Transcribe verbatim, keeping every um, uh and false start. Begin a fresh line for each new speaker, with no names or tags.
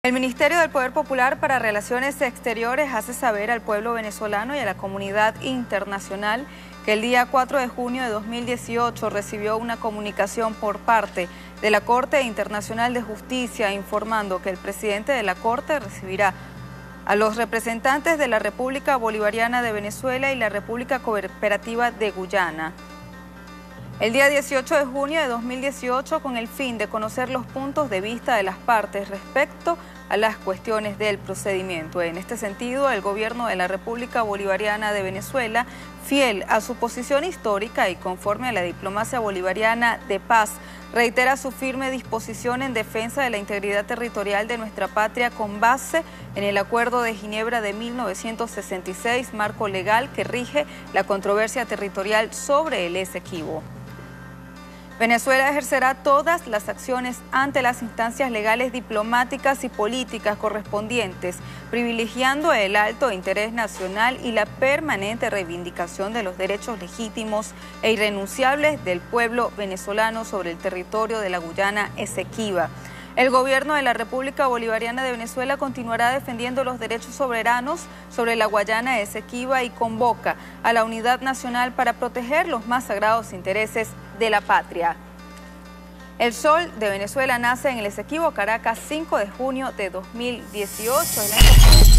El Ministerio del Poder Popular para Relaciones Exteriores hace saber al pueblo venezolano y a la comunidad internacional que el día cuatro de junio de dos mil dieciocho recibió una comunicación por parte de la Corte Internacional de Justicia informando que el presidente de la Corte recibirá a los representantes de la República Bolivariana de Venezuela y la República Cooperativa de Guyana el día dieciocho de junio de dos mil dieciocho con el fin de conocer los puntos de vista de las partes respecto a las cuestiones del procedimiento. En este sentido, el gobierno de la República Bolivariana de Venezuela, fiel a su posición histórica y conforme a la diplomacia bolivariana de paz, reitera su firme disposición en defensa de la integridad territorial de nuestra patria con base en el Acuerdo de Ginebra de mil novecientos sesenta y seis, marco legal que rige la controversia territorial sobre el Esequibo. Venezuela ejercerá todas las acciones ante las instancias legales, diplomáticas y políticas correspondientes, privilegiando el alto interés nacional y la permanente reivindicación de los derechos legítimos e irrenunciables del pueblo venezolano sobre el territorio de la Guyana Esequiba. El gobierno de la República Bolivariana de Venezuela continuará defendiendo los derechos soberanos sobre la Guayana Esequiba y convoca a la unidad nacional para proteger los más sagrados intereses de la patria. El sol de Venezuela nace en el Esequibo, Caracas, cinco de junio de dos mil dieciocho.